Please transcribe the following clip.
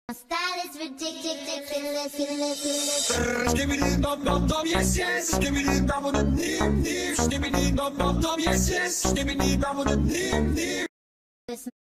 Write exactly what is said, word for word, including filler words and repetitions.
My style is ridiculous, ridiculous. Skibbity dum dum dum, yes yes. Skibbity dum dum dim dim. Skibbity dum dum dum, yes yes. Skibbity dum dum dim dim.